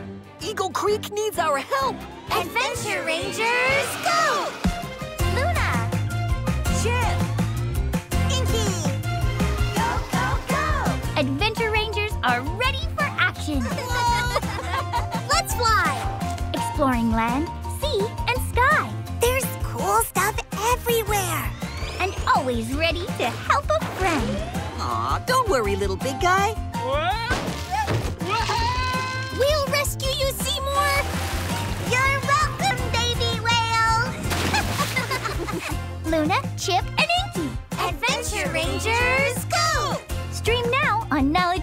Eagle Creek needs our help. Adventure Rangers, go! Luna! Chip! Inkie! Go, go, go! Adventure Rangers are ready for action. Let's fly! Exploring land, sea, and sky. There's cool stuff everywhere. And always ready to help a friend. Aw, don't worry, little big guy. We'll rescue you, Seymour! You're welcome, baby whale! Luna, Chip, and Inkie. Adventure Rangers, go! Stream now on Now